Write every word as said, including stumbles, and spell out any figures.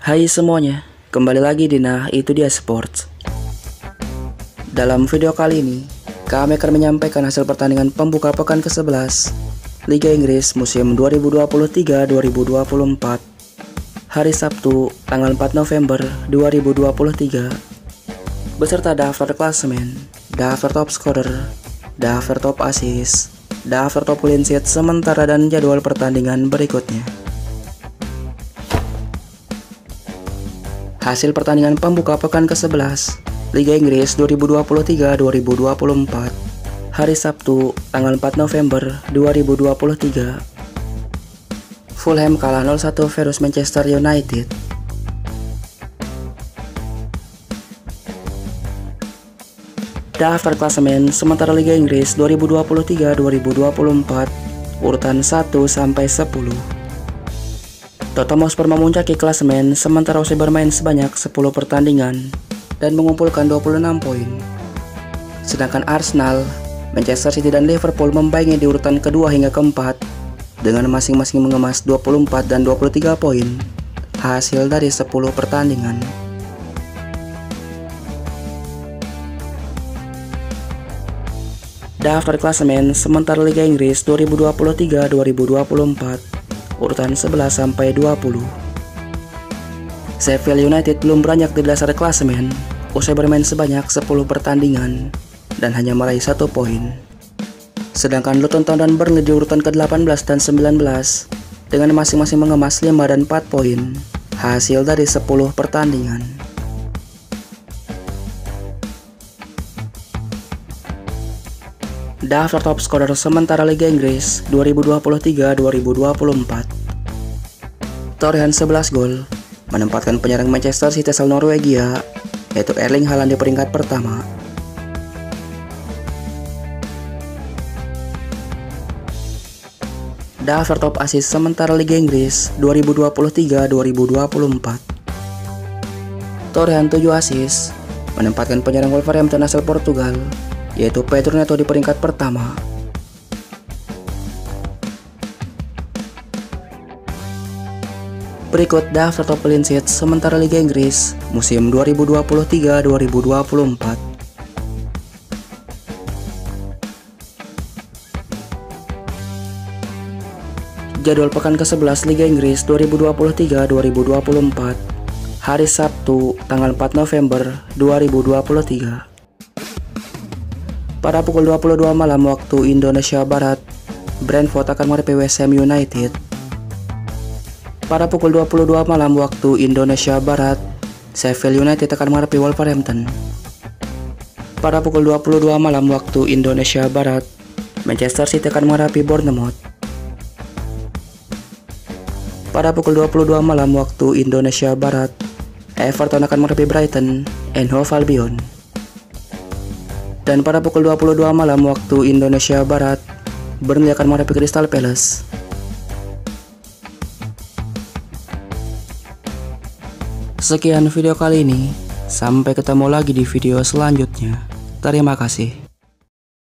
Hai semuanya, kembali lagi di Nah Itu Dia Sports. Dalam video kali ini, kami akan menyampaikan hasil pertandingan pembuka pekan ke sebelas Liga Inggris musim dua ribu dua puluh tiga dua ribu dua puluh empat, hari Sabtu, tanggal empat November dua ribu dua puluh tiga, beserta daftar klasemen, daftar top scorer, daftar top assist, daftar top clean sheet sementara dan jadwal pertandingan berikutnya. Hasil pertandingan pembuka pekan ke sebelas Liga Inggris dua ribu dua puluh tiga dua ribu dua puluh empat, hari Sabtu, tanggal empat November dua ribu dua puluh tiga. Fulham kalah nol satu versus Manchester United. Daftar klasemen sementara Liga Inggris dua ribu dua puluh tiga dua ribu dua puluh empat, urutan satu sampai sepuluh. Tottenham Hotspur memuncaki klasemen sementara usai bermain sebanyak sepuluh pertandingan dan mengumpulkan dua puluh enam poin. Sedangkan Arsenal, Manchester City dan Liverpool membayangi di urutan kedua hingga keempat dengan masing-masing mengemas dua puluh empat dan dua puluh tiga poin hasil dari sepuluh pertandingan. Daftar klasemen sementara Liga Inggris dua ribu dua puluh tiga dua ribu dua puluh empat, urutan sebelas sampai dua puluh. Sheffield United belum beranjak di dasar klasemen usai bermain sebanyak sepuluh pertandingan dan hanya meraih satu poin. Sedangkan Luton Town dan Burnley di urutan ke delapan belas dan sembilan belas dengan masing-masing mengemas lima dan empat poin hasil dari sepuluh pertandingan. Daftar top scorer sementara Liga Inggris dua ribu dua puluh tiga dua ribu dua puluh empat. Torehan sebelas gol menempatkan penyerang Manchester City asal Norwegia yaitu Erling Haaland di peringkat pertama. Daftar top assist sementara Liga Inggris dua ribu dua puluh tiga dua ribu dua puluh empat. Torehan tujuh assist menempatkan penyerang Wolverhampton asal Portugal yaitu Pedro Neto di peringkat pertama. Berikut daftar top clean sheet sementara Liga Inggris musim dua ribu dua puluh tiga dua ribu dua puluh empat. Jadwal pekan ke sebelas Liga Inggris dua ribu dua puluh tiga dua ribu dua puluh empat, hari Sabtu, tanggal empat November dua ribu dua puluh tiga. Pada pukul dua puluh dua malam waktu Indonesia Barat, Brentford akan menghadapi West Ham United. Pada pukul dua puluh dua malam waktu Indonesia Barat, Sheffield United akan menghadapi Wolverhampton. Pada pukul dua puluh dua malam waktu Indonesia Barat, Manchester City akan menghadapi Bournemouth. Pada pukul dua puluh dua malam waktu Indonesia Barat, Everton akan menghadapi Brighton and Hove Albion. Dan pada pukul dua puluh dua malam waktu Indonesia Barat, Burnley akan menghadapi Crystal Palace. Sekian video kali ini, sampai ketemu lagi di video selanjutnya. Terima kasih.